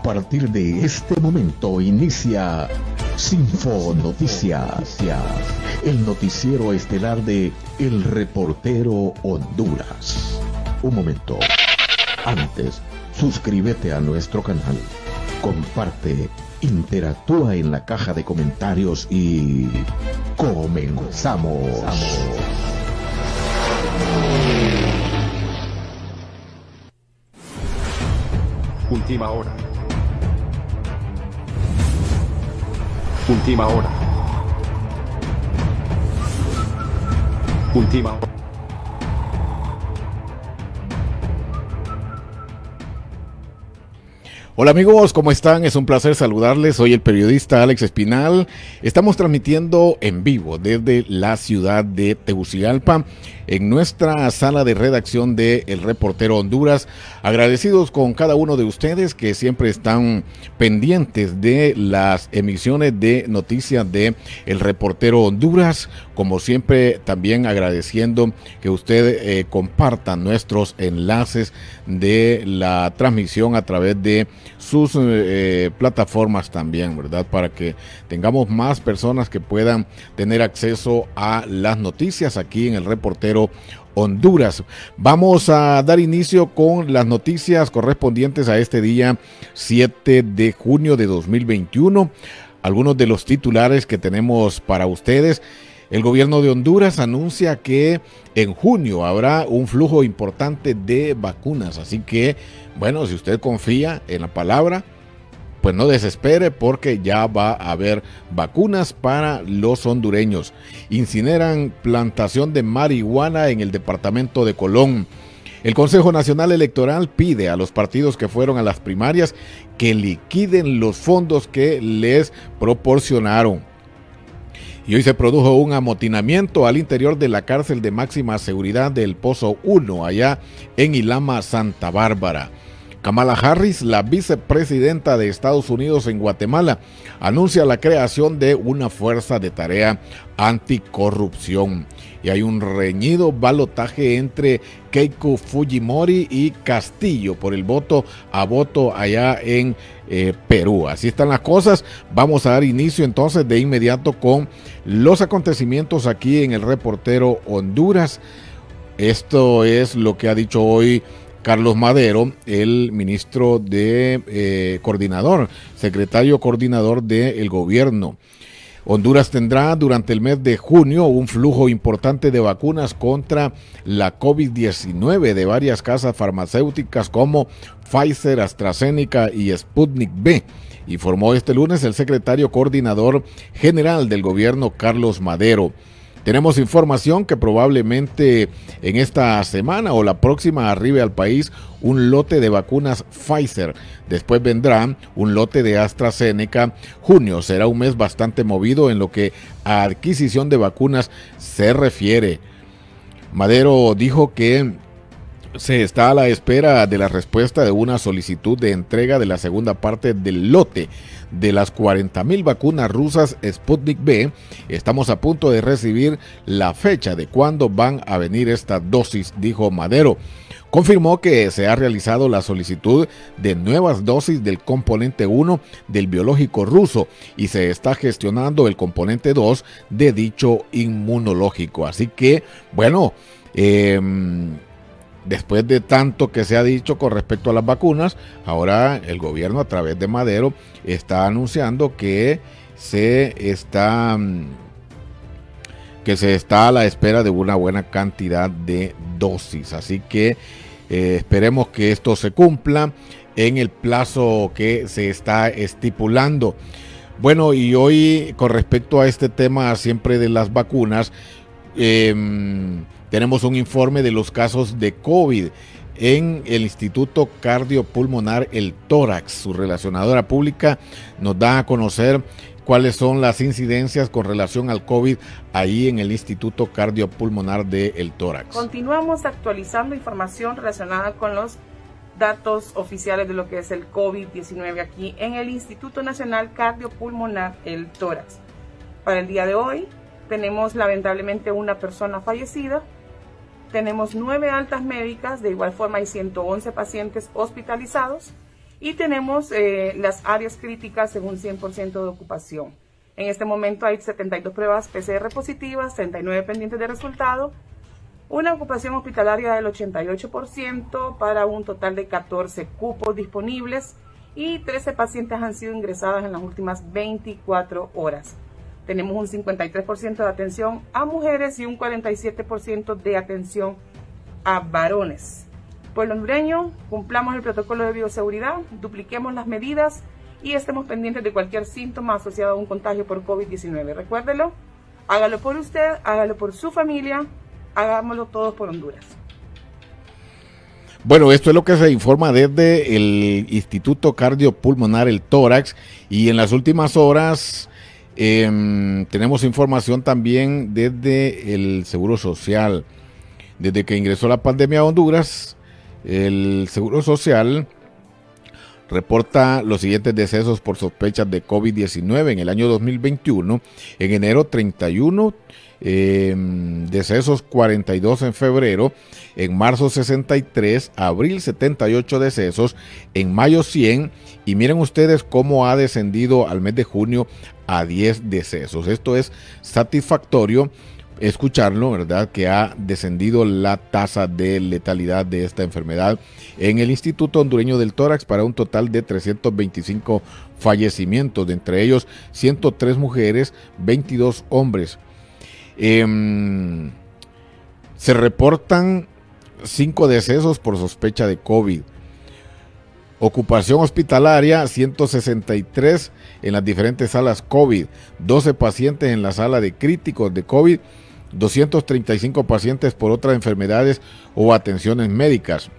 partir de este momento inicia Sinfo Noticias, el noticiero estelar de El Reportero Honduras. Un momento. Antes, suscríbete a nuestro canal, comparte, interactúa en la caja de comentarios y comenzamos. Última hora. Última hora. Última hora. Hola amigos, ¿cómo están? Es un placer saludarles. Soy el periodista Alex Espinal. Estamos transmitiendo en vivo desde la ciudad de Tegucigalpa en nuestra sala de redacción de El Reportero Honduras. Agradecidos con cada uno de ustedes que siempre están pendientes de las emisiones de noticias de El Reportero Honduras. Como siempre, también agradeciendo que usted comparta nuestros enlaces de la transmisión a través de sus plataformas también, ¿verdad? Para que tengamos más personas que puedan tener acceso a las noticias aquí en El Reportero Honduras. Vamos a dar inicio con las noticias correspondientes a este día 7 de junio de 2021. Algunos de los titulares que tenemos para ustedes. El gobierno de Honduras anuncia que en junio habrá un flujo importante de vacunas, así que, bueno, si usted confía en la palabra, pues no desespere porque ya va a haber vacunas para los hondureños. Incineran plantación de marihuana en el departamento de Colón. El Consejo Nacional Electoral pide a los partidos que fueron a las primarias que liquiden los fondos que les proporcionaron. Y hoy se produjo un amotinamiento al interior de la cárcel de máxima seguridad del Pozo 1, allá en Ilama, Santa Bárbara. Kamala Harris, la vicepresidenta de Estados Unidos en Guatemala, anuncia la creación de una fuerza de tarea anticorrupción. Y hay un reñido balotaje entre Keiko Fujimori y Castillo por el voto a voto allá en Perú. Así están las cosas. Vamos a dar inicio entonces de inmediato con los acontecimientos aquí en El Reportero Honduras. Esto es lo que ha dicho hoy Carlos Madero, el ministro de secretario coordinador del gobierno. Honduras tendrá durante el mes de junio un flujo importante de vacunas contra la COVID-19 de varias casas farmacéuticas como Pfizer, AstraZeneca y Sputnik V, informó este lunes el secretario coordinador general del gobierno, Carlos Madero. Tenemos información que probablemente en esta semana o la próxima arribe al país un lote de vacunas Pfizer. Después vendrá un lote de AstraZeneca. Junio será un mes bastante movido en lo que a adquisición de vacunas se refiere. Madero dijo que se está a la espera de la respuesta de una solicitud de entrega de la segunda parte del lote de las 40,000 vacunas rusas Sputnik V. Estamos a punto de recibir la fecha de cuándo van a venir estas dosis, dijo Madero. Confirmó que se ha realizado la solicitud de nuevas dosis del componente 1 del biológico ruso y se está gestionando el componente 2 de dicho inmunológico. Así que, bueno, después de tanto que se ha dicho con respecto a las vacunas, ahora el gobierno a través de Madero está anunciando que se está a la espera de una buena cantidad de dosis. Así que esperemos que esto se cumpla en el plazo que se está estipulando. Bueno, y hoy con respecto a este tema siempre de las vacunas, tenemos un informe de los casos de COVID en el Instituto Cardiopulmonar El Tórax. Su relacionadora pública nos da a conocer cuáles son las incidencias con relación al COVID ahí en el Instituto Cardiopulmonar de El Tórax. Continuamos actualizando información relacionada con los datos oficiales de lo que es el COVID-19 aquí en el Instituto Nacional Cardiopulmonar El Tórax. Para el día de hoy tenemos lamentablemente una persona fallecida, tenemos 9 altas médicas, de igual forma hay 111 pacientes hospitalizados Y tenemos las áreas críticas en un 100% de ocupación. En este momento hay 72 pruebas PCR positivas, 39 pendientes de resultado, una ocupación hospitalaria del 88% para un total de 14 cupos disponibles y 13 pacientes han sido ingresados en las últimas 24 horas. Tenemos un 53% de atención a mujeres y un 47% de atención a varones. Pueblo hondureño, cumplamos el protocolo de bioseguridad, dupliquemos las medidas y estemos pendientes de cualquier síntoma asociado a un contagio por COVID-19. Recuérdelo, hágalo por usted, hágalo por su familia, hagámoslo todos por Honduras. Bueno, esto es lo que se informa desde el Instituto Cardiopulmonar, el Tórax, y en las últimas horas tenemos información también desde el Seguro Social. Desde que ingresó la pandemia a Honduras, el Seguro Social reporta los siguientes decesos por sospechas de COVID-19 en el año 2021. En enero 31 decesos, 42 en febrero, en marzo 63, abril 78 decesos, en mayo 100 y miren ustedes cómo ha descendido al mes de junio a 10 decesos. Esto es satisfactorio escucharlo, ¿verdad? Que ha descendido la tasa de letalidad de esta enfermedad en el Instituto Hondureño del Tórax para un total de 325 fallecimientos, de entre ellos 103 mujeres, 22 hombres. Se reportan 5 decesos por sospecha de COVID. Ocupación hospitalaria, 163 en las diferentes salas COVID, 12 pacientes en la sala de críticos de COVID, 235 pacientes por otras enfermedades o atenciones médicas,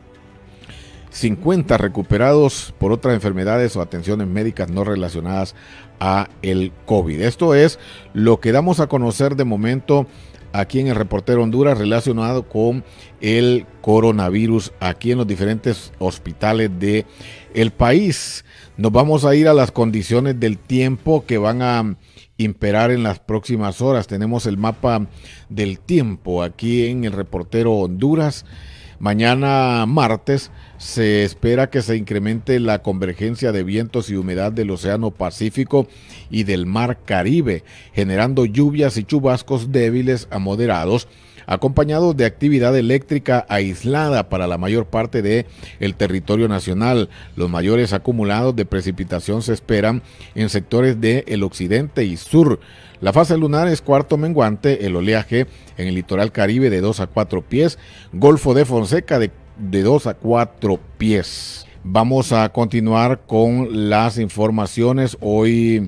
50 recuperados por otras enfermedades o atenciones médicas no relacionadas a el COVID. Esto es lo que damos a conocer de momento aquí en el Reportero Honduras relacionado con el coronavirus aquí en los diferentes hospitales de el país. Nos vamos a ir a las condiciones del tiempo que van a imperar en las próximas horas. Tenemos el mapa del tiempo aquí en el Reportero Honduras. Mañana martes se espera que se incremente la convergencia de vientos y humedad del Océano Pacífico y del Mar Caribe, generando lluvias y chubascos débiles a moderados, acompañados de actividad eléctrica aislada para la mayor parte del territorio nacional. Los mayores acumulados de precipitación se esperan en sectores del occidente y sur. La fase lunar es cuarto menguante, el oleaje en el litoral caribe de 2 a 4 pies, Golfo de Fonseca de 2 a 4 pies. Vamos a continuar con las informaciones. Hoy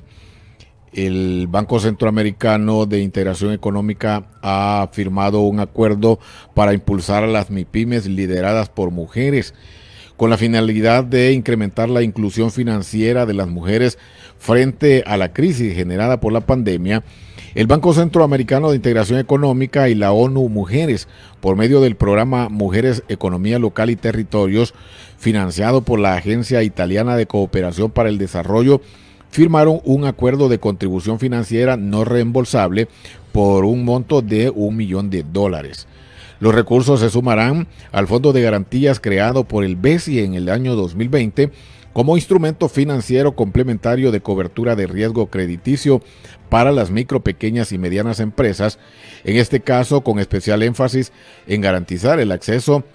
el Banco Centroamericano de Integración Económica ha firmado un acuerdo para impulsar a las MIPYMES lideradas por mujeres, con la finalidad de incrementar la inclusión financiera de las mujeres frente a la crisis generada por la pandemia. El Banco Centroamericano de Integración Económica y la ONU Mujeres, por medio del programa Mujeres, Economía Local y Territorios, financiado por la Agencia Italiana de Cooperación para el Desarrollo, firmaron un acuerdo de contribución financiera no reembolsable por un monto de $1 millón. Los recursos se sumarán al Fondo de Garantías creado por el BESI en el año 2020 como instrumento financiero complementario de cobertura de riesgo crediticio para las micro, pequeñas y medianas empresas, en este caso con especial énfasis en garantizar el acceso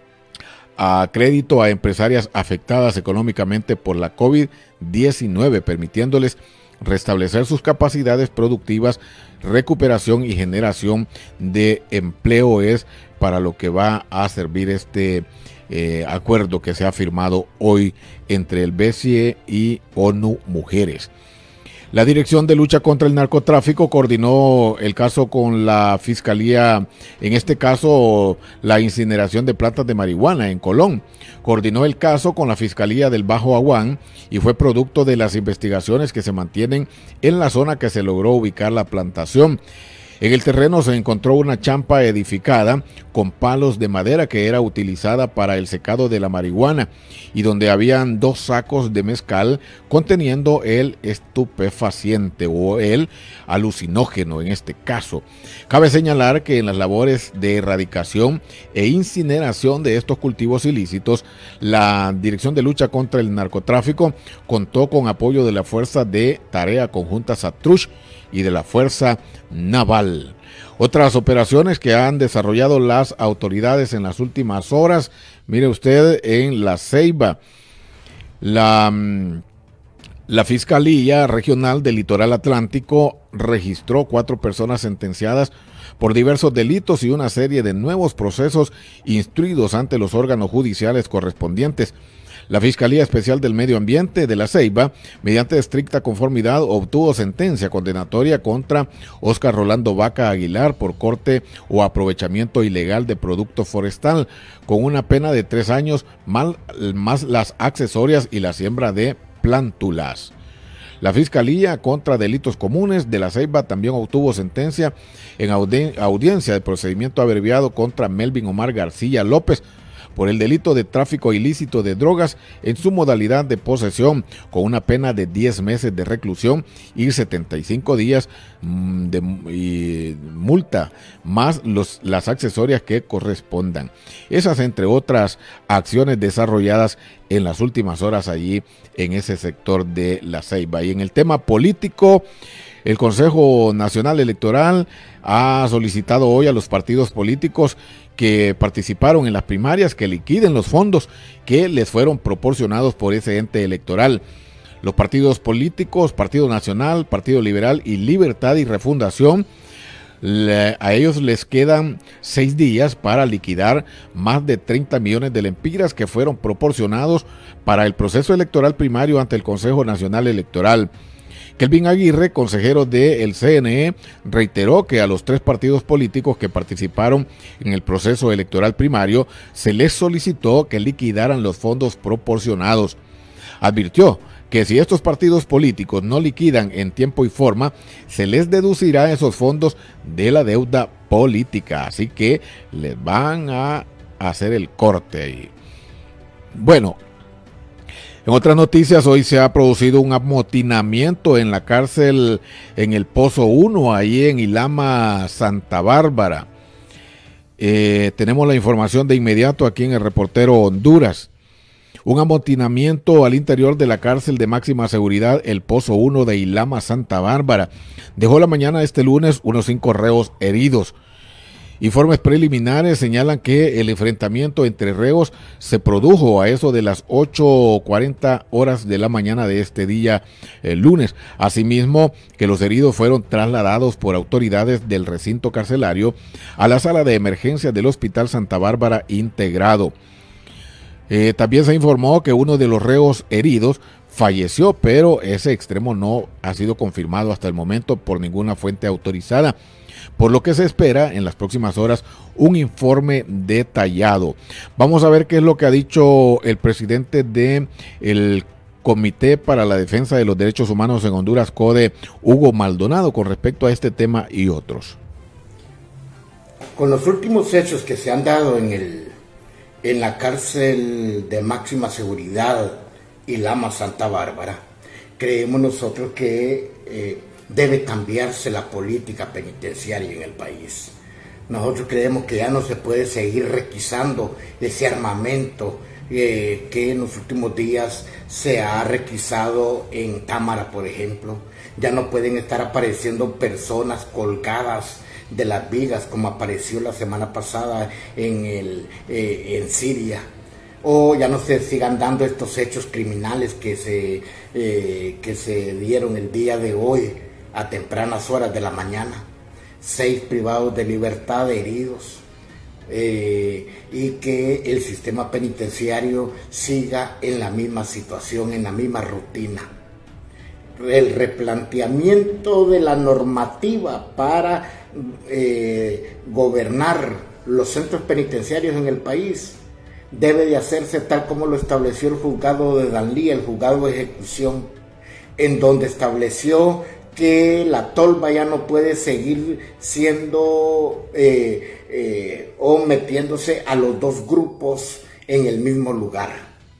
a crédito a empresarias afectadas económicamente por la COVID-19, permitiéndoles restablecer sus capacidades productivas, recuperación y generación de empleo. Es para lo que va a servir este acuerdo que se ha firmado hoy entre el BCE y ONU Mujeres. La Dirección de Lucha contra el Narcotráfico coordinó el caso con la Fiscalía, en este caso la incineración de plantas de marihuana en Colón. Coordinó el caso con la Fiscalía del Bajo Aguán y fue producto de las investigaciones que se mantienen en la zona que se logró ubicar la plantación. En el terreno se encontró una champa edificada con palos de madera que era utilizada para el secado de la marihuana y donde habían 2 sacos de mezcal conteniendo el estupefaciente o el alucinógeno en este caso. Cabe señalar que en las labores de erradicación e incineración de estos cultivos ilícitos, la Dirección de Lucha contra el Narcotráfico contó con apoyo de la Fuerza de Tarea Conjunta SATRUSH y de la Fuerza Naval. Otras operaciones que han desarrollado las autoridades en las últimas horas, mire usted, en La Ceiba, la Fiscalía Regional del Litoral Atlántico registró 4 personas sentenciadas por diversos delitos y una serie de nuevos procesos instruidos ante los órganos judiciales correspondientes. La Fiscalía Especial del Medio Ambiente de La Ceiba, mediante estricta conformidad, obtuvo sentencia condenatoria contra Óscar Rolando Vaca Aguilar por corte o aprovechamiento ilegal de producto forestal, con una pena de 3 años más las accesorias y la siembra de plántulas. La Fiscalía contra Delitos Comunes de La Ceiba también obtuvo sentencia en audiencia de procedimiento abreviado contra Melvin Omar García López por el delito de tráfico ilícito de drogas en su modalidad de posesión, con una pena de 10 meses de reclusión y 75 días de multa, más las accesorias que correspondan. Esas entre otras acciones desarrolladas en las últimas horas allí en ese sector de La Ceiba. Y en el tema político, el Consejo Nacional Electoral ha solicitado hoy a los partidos políticos que participaron en las primarias que liquiden los fondos que les fueron proporcionados por ese ente electoral. Los partidos políticos, Partido Nacional, Partido Liberal y Libertad y Refundación, a ellos les quedan 6 días para liquidar más de 30 millones de lempiras que fueron proporcionados para el proceso electoral primario ante el Consejo Nacional Electoral. Kelvin Aguirre, consejero del CNE, reiteró que a los 3 partidos políticos que participaron en el proceso electoral primario se les solicitó que liquidaran los fondos proporcionados. Advirtió que si estos partidos políticos no liquidan en tiempo y forma, se les deducirá esos fondos de la deuda política, así que les van a hacer el corte ahí. Bueno, en otras noticias, hoy se ha producido un amotinamiento en la cárcel en el Pozo 1, ahí en Ilama, Santa Bárbara. Tenemos la información de inmediato aquí en el Reportero Honduras. Un amotinamiento al interior de la cárcel de máxima seguridad, el Pozo 1 de Ilama, Santa Bárbara, dejó la mañana de este lunes unos 5 reos heridos. Informes preliminares señalan que el enfrentamiento entre reos se produjo a eso de las 8:40 horas de la mañana de este día, el lunes. Asimismo, que los heridos fueron trasladados por autoridades del recinto carcelario a la sala de emergencias del Hospital Santa Bárbara Integrado. También se informó que uno de los reos heridos falleció, pero ese extremo no ha sido confirmado hasta el momento por ninguna fuente autorizada, por lo que se espera en las próximas horas un informe detallado. Vamos a ver qué es lo que ha dicho el presidente del Comité para la Defensa de los Derechos Humanos en Honduras, CODE, Hugo Maldonado, con respecto a este tema y otros. Con los últimos hechos que se han dado en la cárcel de máxima seguridad Ilama, Santa Bárbara, creemos nosotros que debe cambiarse la política penitenciaria en el país. Nosotros creemos que ya no se puede seguir requisando ese armamento que en los últimos días se ha requisado en Támara, por ejemplo. Ya no pueden estar apareciendo personas colgadas de las vigas como apareció la semana pasada en Siria. O ya no se sigan dando estos hechos criminales que se dieron el día de hoy a tempranas horas de la mañana. 6 privados de libertad heridos, y que el sistema penitenciario siga en la misma situación, en la misma rutina. El replanteamiento de la normativa para gobernar los centros penitenciarios en el país debe de hacerse tal como lo estableció el juzgado de Danlí, el juzgado de ejecución, en donde estableció que la tolva ya no puede seguir siendo o metiéndose a los dos grupos en el mismo lugar.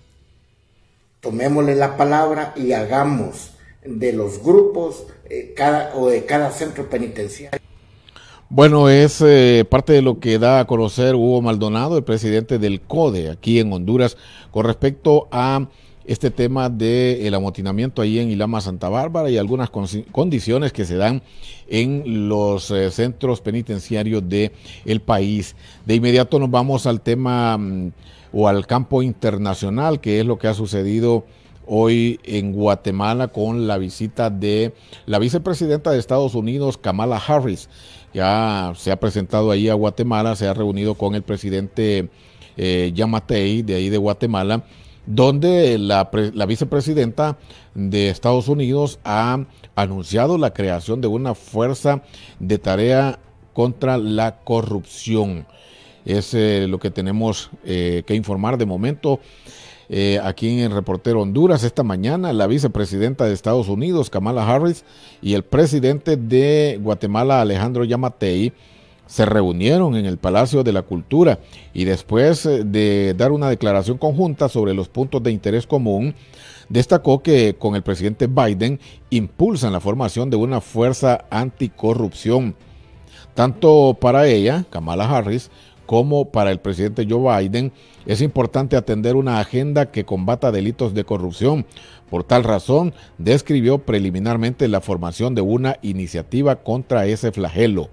Tomémosle la palabra y hagamos de los grupos de cada centro penitenciario. Bueno, es parte de lo que da a conocer Hugo Maldonado, el presidente del CODE aquí en Honduras, con respecto a este tema del amotinamiento ahí en Ilama, Santa Bárbara, y algunas condiciones que se dan en los centros penitenciarios del país. De inmediato nos vamos al tema o al campo internacional, que es lo que ha sucedido hoy en Guatemala con la visita de la vicepresidenta de Estados Unidos, Kamala Harris. Ya se ha presentado ahí a Guatemala, se ha reunido con el presidente Yamatei de ahí de Guatemala, donde la vicepresidenta de Estados Unidos ha anunciado la creación de una fuerza de tarea contra la corrupción. Es lo que tenemos que informar de momento. Aquí en el Reportero Honduras, esta mañana, la vicepresidenta de Estados Unidos, Kamala Harris, y el presidente de Guatemala, Alejandro Yamatei, se reunieron en el Palacio de la Cultura, y después de dar una declaración conjunta sobre los puntos de interés común, destacó que con el presidente Biden impulsan la formación de una fuerza anticorrupción. Tanto para ella, Kamala Harris, como para el presidente Joe Biden, es importante atender una agenda que combata delitos de corrupción. Por tal razón, describió preliminarmente la formación de una iniciativa contra ese flagelo.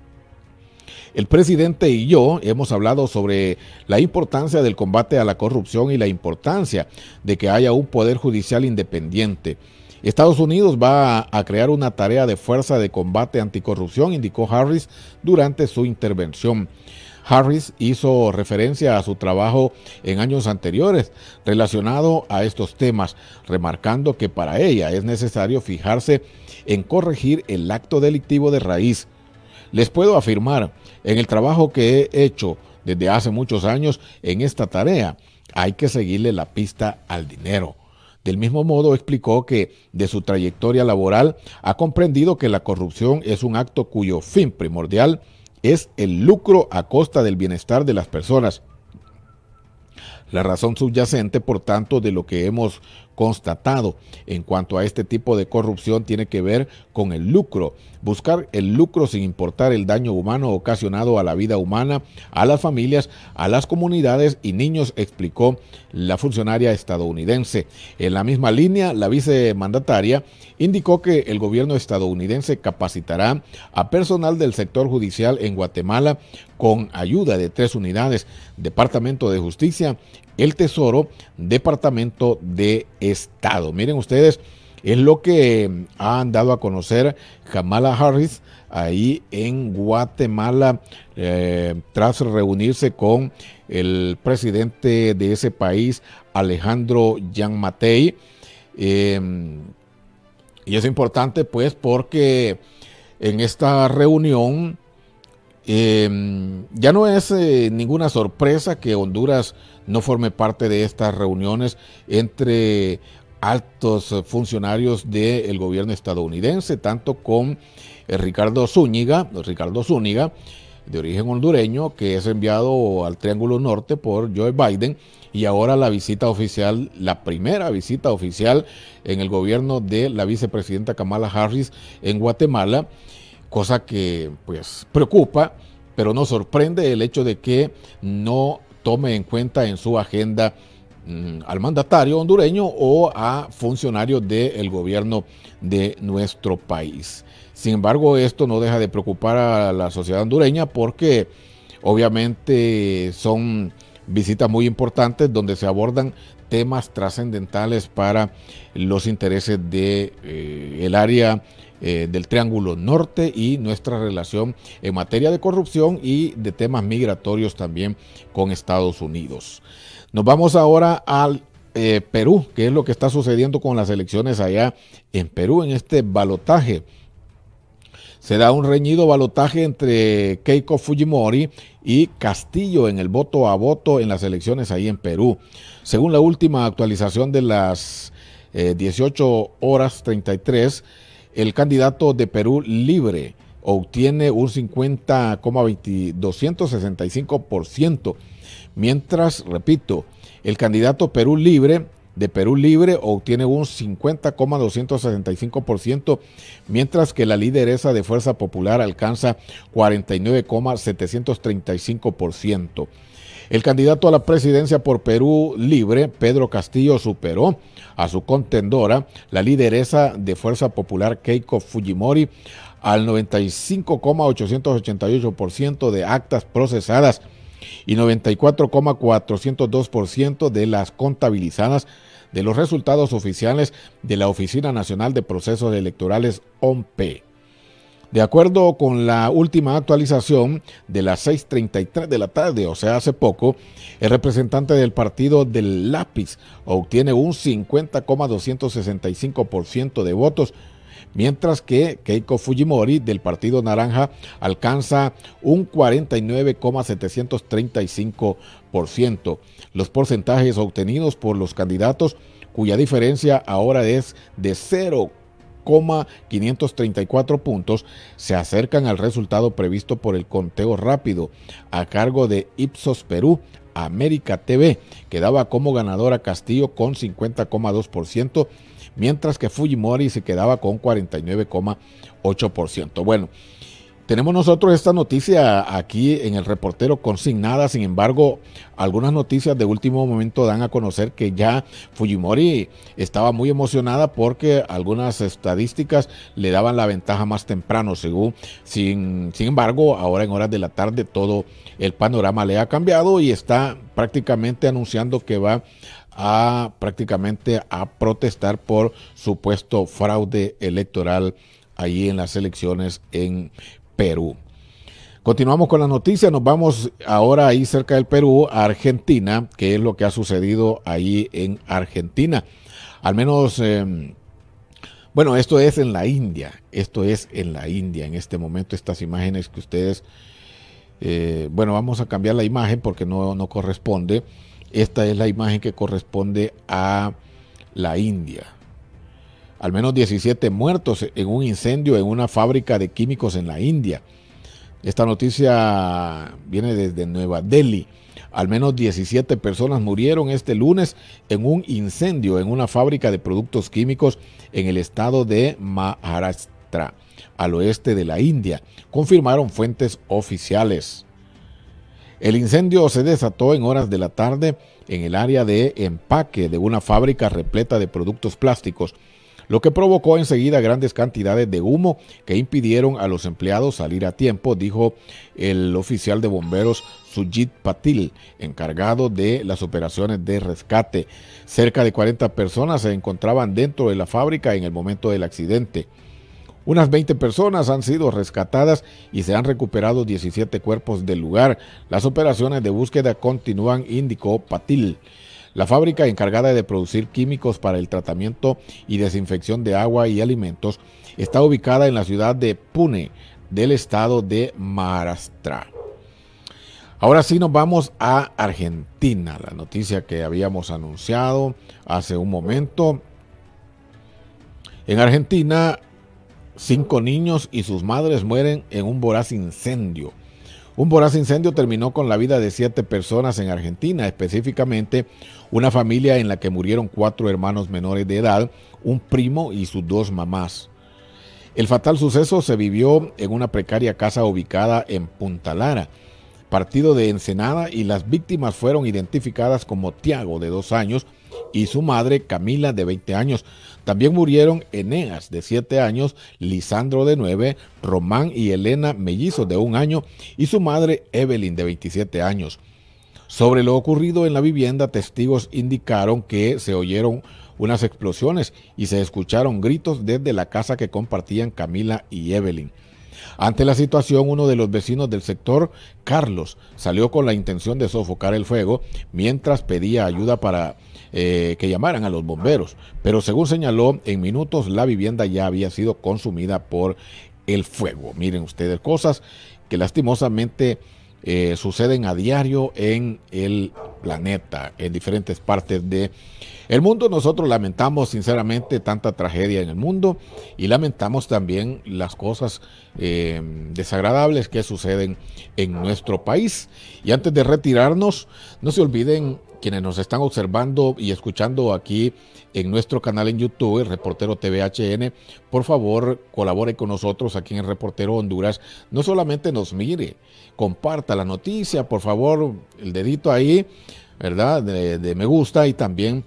El presidente y yo hemos hablado sobre la importancia del combate a la corrupción y la importancia de que haya un poder judicial independiente. Estados Unidos va a crear una tarea de fuerza de combate anticorrupción, indicó Harris durante su intervención. Harris hizo referencia a su trabajo en años anteriores relacionado a estos temas, remarcando que para ella es necesario fijarse en corregir el acto delictivo de raíz. Les puedo afirmar, en el trabajo que he hecho desde hace muchos años en esta tarea, hay que seguirle la pista al dinero. Del mismo modo, explicó que de su trayectoria laboral ha comprendido que la corrupción es un acto cuyo fin primordial es el lucro a costa del bienestar de las personas. La razón subyacente, por tanto, de lo que hemos constatado en cuanto a este tipo de corrupción tiene que ver con el lucro. Buscar el lucro sin importar el daño humano ocasionado a la vida humana, a las familias, a las comunidades y niños, explicó la funcionaria estadounidense. En la misma línea, la vicemandataria indicó que el gobierno estadounidense capacitará a personal del sector judicial en Guatemala con ayuda de 3 unidades: Departamento de Justicia, el Tesoro, Departamento de Estado. Miren ustedes, es lo que han dado a conocer Kamala Harris ahí en Guatemala tras reunirse con el presidente de ese país, Alejandro Yamatei. Y es importante pues porque en esta reunión ya no es ninguna sorpresa que Honduras no forme parte de estas reuniones entre altos funcionarios del gobierno estadounidense, tanto con Ricardo Zúñiga, de origen hondureño, que es enviado al Triángulo Norte por Joe Biden, y ahora la visita oficial, la primera visita oficial en el gobierno de la vicepresidenta Kamala Harris en Guatemala, cosa que pues preocupa, pero no sorprende el hecho de que no tome en cuenta en su agenda al mandatario hondureño o a funcionarios del gobierno de nuestro país. Sin embargo, esto no deja de preocupar a la sociedad hondureña porque obviamente son visitas muy importantes donde se abordan temas trascendentales para los intereses de el área del Triángulo Norte y nuestra relación en materia de corrupción y de temas migratorios también con Estados Unidos. Nos vamos ahora al Perú, que es lo que está sucediendo con las elecciones allá en Perú, en este balotaje. Se da un reñido balotaje entre Keiko Fujimori y Castillo en el voto a voto en las elecciones ahí en Perú. Según la última actualización de las 18:33, el candidato de Perú Libre obtiene un 50,265%, mientras, repito, el candidato Perú Libre obtiene un 50,265%, mientras que la lideresa de Fuerza Popular alcanza 49,735%. El candidato a la presidencia por Perú Libre, Pedro Castillo, superó a su contendora, la lideresa de Fuerza Popular, Keiko Fujimori, al 95,888% de actas procesadas y 94,402% de las contabilizadas de los resultados oficiales de la Oficina Nacional de Procesos Electorales, OMPE. De acuerdo con la última actualización de las 6:33 de la tarde, o sea, hace poco, el representante del partido del Lápiz obtiene un 50,265% de votos, mientras que Keiko Fujimori del Partido Naranja alcanza un 49,735%. Los porcentajes obtenidos por los candidatos, cuya diferencia ahora es de 0,534 puntos, se acercan al resultado previsto por el conteo rápido a cargo de Ipsos Perú. América TV, que daba como ganador a Castillo con 50,2%, mientras que Fujimori se quedaba con 49,8%. Bueno, tenemos nosotros esta noticia aquí en el reportero consignada. Sin embargo, algunas noticias de último momento dan a conocer que ya Fujimori estaba muy emocionada porque algunas estadísticas le daban la ventaja más temprano, sin embargo, ahora en horas de la tarde todo el panorama le ha cambiado y está prácticamente anunciando que va a protestar por supuesto fraude electoral allí en las elecciones en Perú. Continuamos con la noticia, nos vamos ahora ahí cerca del Perú a Argentina, que es lo que ha sucedido ahí en Argentina. Al menos, bueno, esto es en la India, en este momento estas imágenes que ustedes, bueno, vamos a cambiar la imagen porque no corresponde. Esta es la imagen que corresponde a la India. Al menos 17 muertos en un incendio en una fábrica de químicos en la India. Esta noticia viene desde Nueva Delhi. Al menos 17 personas murieron este lunes en un incendio en una fábrica de productos químicos en el estado de Maharashtra, al oeste de la India, confirmaron fuentes oficiales. El incendio se desató en horas de la tarde en el área de empaque de una fábrica repleta de productos plásticos, lo que provocó enseguida grandes cantidades de humo que impidieron a los empleados salir a tiempo, dijo el oficial de bomberos Sujit Patil, encargado de las operaciones de rescate. Cerca de 40 personas se encontraban dentro de la fábrica en el momento del accidente. Unas 20 personas han sido rescatadas y se han recuperado 17 cuerpos del lugar. Las operaciones de búsqueda continúan, indicó Patil. La fábrica encargada de producir químicos para el tratamiento y desinfección de agua y alimentos está ubicada en la ciudad de Pune, del estado de Maharashtra. Ahora sí nos vamos a Argentina, la noticia que habíamos anunciado hace un momento. En Argentina, 5 niños y sus madres mueren en un voraz incendio. Un voraz incendio terminó con la vida de 7 personas en Argentina, específicamente una familia en la que murieron 4 hermanos menores de edad, un primo y sus 2 mamás. El fatal suceso se vivió en una precaria casa ubicada en Punta Lara, partido de Ensenada, y las víctimas fueron identificadas como Tiago, de 2 años, y su madre, Camila, de 20 años. También murieron Eneas, de 7 años, Lisandro, de 9, Román y Elena, mellizos, de 1 año, y su madre, Evelyn, de 27 años. Sobre lo ocurrido en la vivienda, testigos indicaron que se oyeron unas explosiones y se escucharon gritos desde la casa que compartían Camila y Evelyn. Ante la situación, uno de los vecinos del sector, Carlos, salió con la intención de sofocar el fuego mientras pedía ayuda para que llamaran a los bomberos. Pero según señaló, en minutos la vivienda ya había sido consumida por el fuego. Miren ustedes, cosas que lastimosamente suceden a diario en el planeta, en diferentes partes de el mundo. Nosotros lamentamos sinceramente tanta tragedia en el mundo y lamentamos también las cosas desagradables que suceden en nuestro país. Y antes de retirarnos, no se olviden, quienes nos están observando y escuchando aquí en nuestro canal en YouTube, el Reportero TVHN, por favor colabore con nosotros aquí en el Reportero Honduras. No solamente nos mire, comparta la noticia, por favor, el dedito ahí, ¿verdad? De me gusta, y también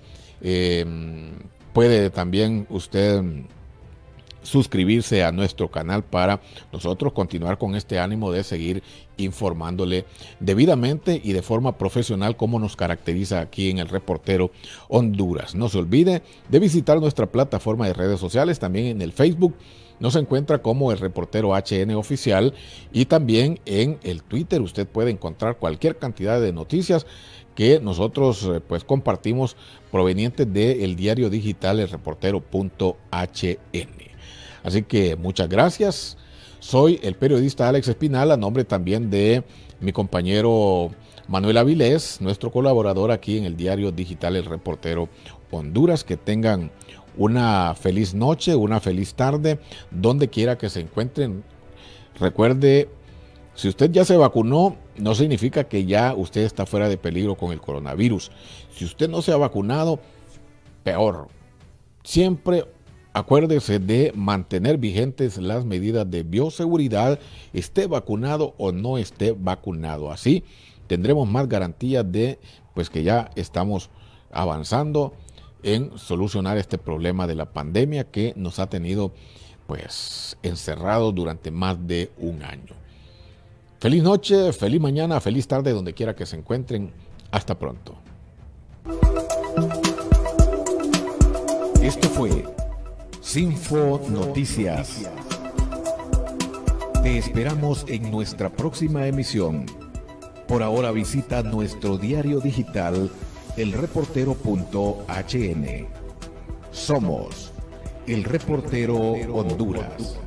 puede también usted suscribirse a nuestro canal para nosotros continuar con este ánimo de seguir informándole debidamente y de forma profesional como nos caracteriza aquí en el Reportero Honduras. No se olvide de visitar nuestra plataforma de redes sociales, también en el Facebook nos encuentra como el Reportero HN Oficial, y también en el Twitter usted puede encontrar cualquier cantidad de noticias que nosotros pues compartimos provenientes del diario digital el reportero.hn. Así que muchas gracias. Soy el periodista Alex Espinal, a nombre también de mi compañero Manuel Avilés, nuestro colaborador aquí en el diario digital El Reportero Honduras. Que tengan una feliz noche, una feliz tarde, donde quiera que se encuentren. Recuerde, si usted ya se vacunó, no significa que ya usted está fuera de peligro con el coronavirus. Si usted no se ha vacunado, peor. Siempre acuérdese de mantener vigentes las medidas de bioseguridad, esté vacunado o no esté vacunado. Así tendremos más garantías de pues que ya estamos avanzando en solucionar este problema de la pandemia que nos ha tenido pues encerrados durante más de un año. Feliz noche, feliz mañana, feliz tarde, donde quiera que se encuentren. Hasta pronto. Esto fue Sinfo Noticias. Te esperamos en nuestra próxima emisión. Por ahora visita nuestro diario digital elreportero.hn. Somos El Reportero Honduras.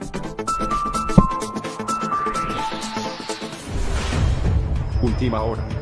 Última hora.